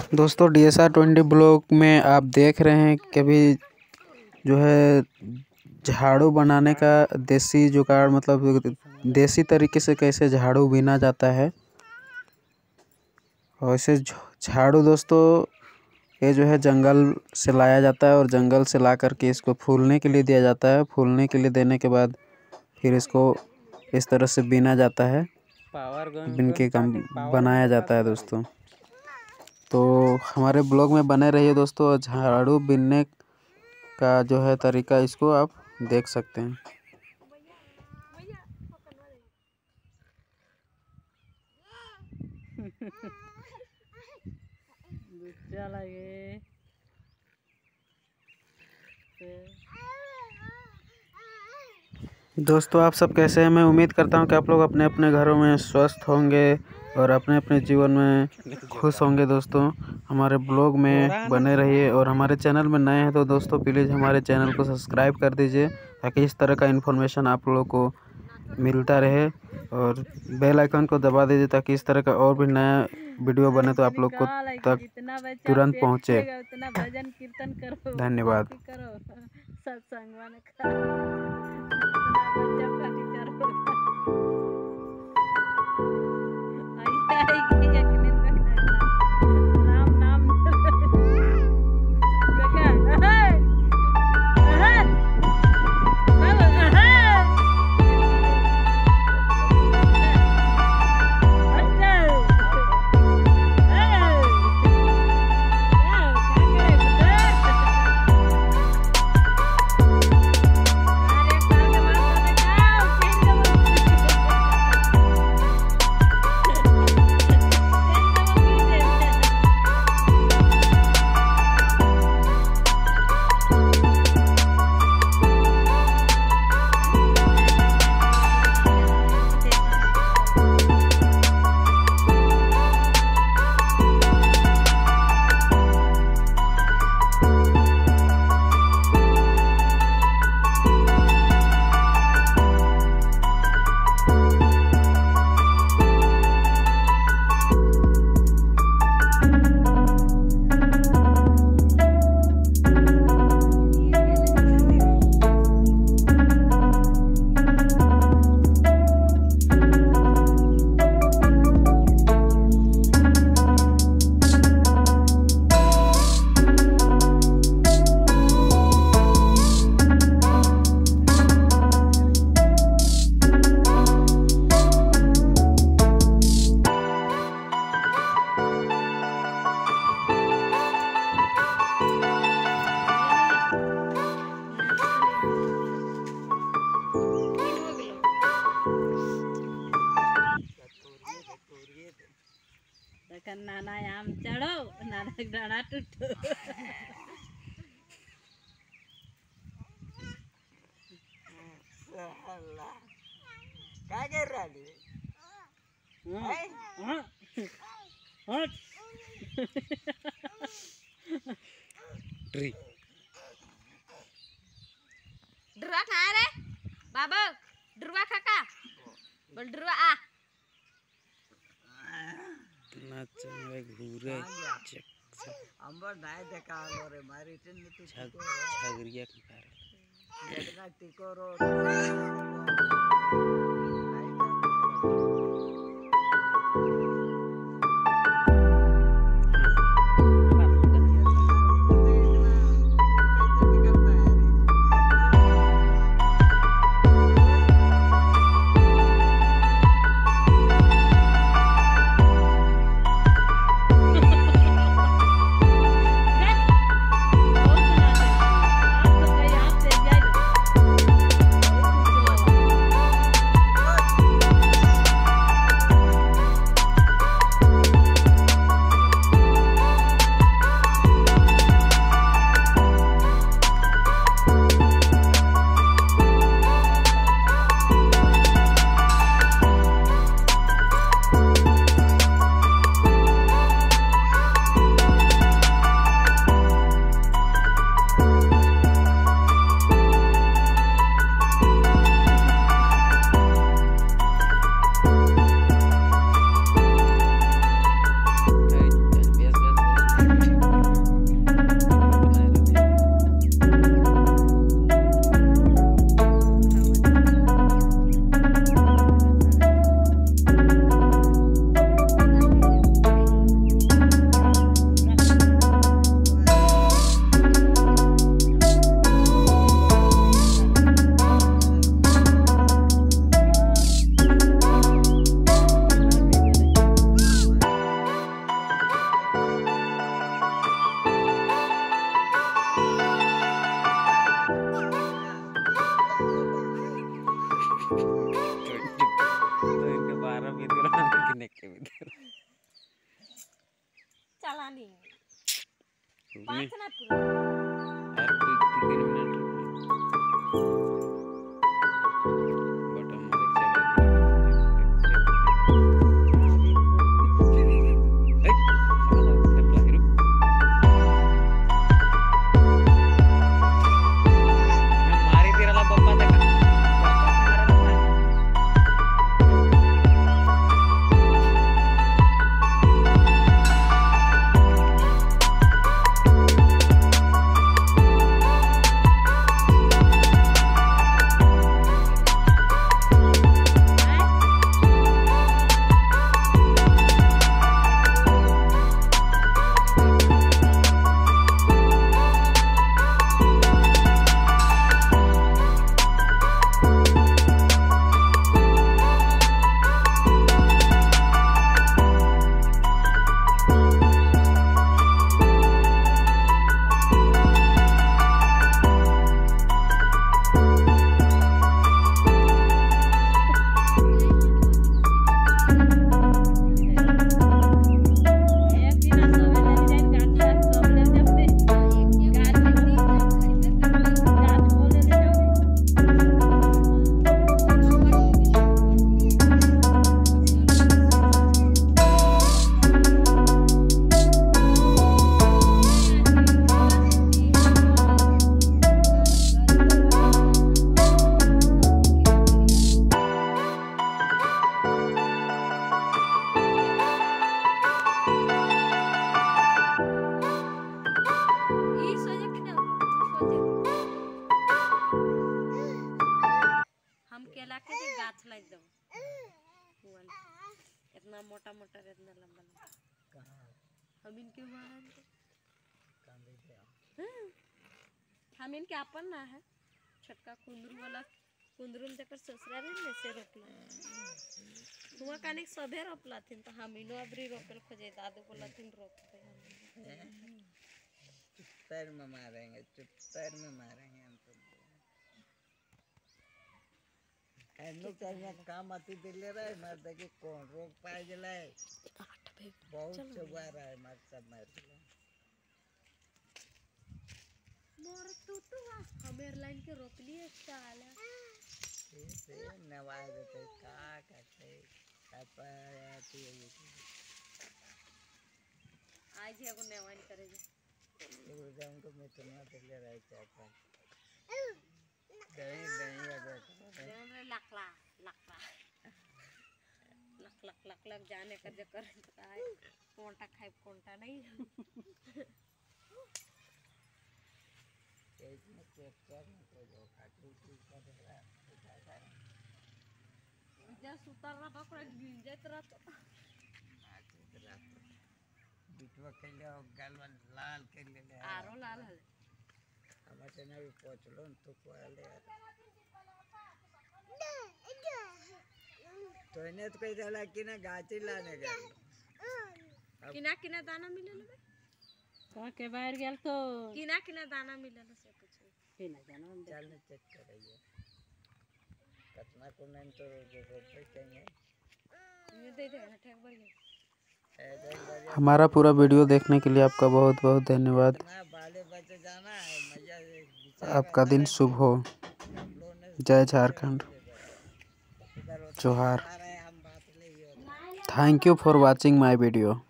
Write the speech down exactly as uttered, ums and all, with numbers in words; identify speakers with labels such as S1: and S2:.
S1: दोस्तों D S R twenty block में आप देख रहे हैं कि अभी जो है झाड़ू बनाने का देसी जुगाड़, मतलब देसी तरीके से कैसे झाड़ू बीना जाता है। और इसे झाड़ू दोस्तों ये जो है जंगल से लाया जाता है और जंगल से ला करके इसको फूलने के लिए दिया जाता है। फूलने के लिए देने के बाद फिर इसको इस तरह से बीना जाता है, बिन के काम बनाया जाता है दोस्तों। तो हमारे ब्लॉग में बने रहिए दोस्तों। झाड़ू बीनने का जो है तरीका इसको आप देख सकते हैं। दोस्तों आप सब कैसे हैं? मैं उम्मीद करता हूं कि आप लोग अपने अपने घरों में स्वस्थ होंगे और अपने अपने जीवन में खुश होंगे। दोस्तों हमारे ब्लॉग में बने रहिए और हमारे चैनल में नए हैं तो दोस्तों प्लीज़ हमारे चैनल को सब्सक्राइब कर दीजिए ताकि इस तरह का इन्फॉर्मेशन आप लोगों को मिलता रहे, और बेल आइकन को दबा दीजिए ताकि इस तरह का और भी नया वीडियो बने तो आप लोग को तक तुरंत पहुँचे। धन्यवाद।
S2: नाना आम चढ़ो नाना डाढ़ा टूटो। क्या कर रहा है?
S1: ट्री
S2: डुरवा खा रे बाबा, डुरवा खाका बोल, डुरवा आ
S1: नाचे घूरे
S3: अंबर नाय देखा रे मारी टिन तू
S1: छगरिया खा रे
S3: देखना टिकोरो।
S2: पूरा
S1: यार तू तीन मिनट बटन मारे
S2: इतना मोटा मोटा इतना लंबा लंबा हम इनके हम इनके अपन ना है छोटका कुंदरू वाला कुंदरू में जकर ससुराल में से रोपला हुआ काने सबे रोपला थिन तो हम इनो अबरी रोपल खोजे दादू बोला थिन रोपते हम
S3: पैर में मारेंगे चुप पैर में मारेंगे हम तो एनो चाहिए काम आती दिले रहे मर देखी कौन रोक पाए जलाए बहुत चुबा रहा है मर सब मर दिले
S2: मोर टूटू हमेर लाइन के रोक लिए साला
S3: से नवाज देते का करते कपाती है
S2: आज है को नवान करे
S3: ये उधर को मैं तो ना दिले रहे चाहता दही दही अगर
S2: रे लक ला लक ला लक लक लक लक जाने का जो कर है कोंटा खाए कोंटा नहीं
S3: एक में चेक कर तो जो खाटू की कर रहा है
S2: जब सुतर रहा पकड़ गिर जात रहा तो
S3: बिटवा कैले गलवन लाल कर ले
S2: आरो लाल है
S3: हमारे ना भी पहुंच लो तो कोले तो इन्हें तो कहीं चला कि ना गाची लाने गए
S2: किना किना दाना मिले ना
S4: कहाँ के बाहर गया तो
S2: किना किना दाना मिले ना से कुछ
S4: किना जाना हम
S3: चल ने चेक करिए कितना को नहीं तो जो रोपे कहेंगे
S2: ये दे दे ना ठेक बढ़िया
S1: हमारा पूरा वीडियो देखने के लिए आपका बहुत बहुत धन्यवाद।
S3: बाले बचे जाना है मजा
S1: आपका दिन शुभ हो। जय झारखंड। जोहार। Thank you for watching my video.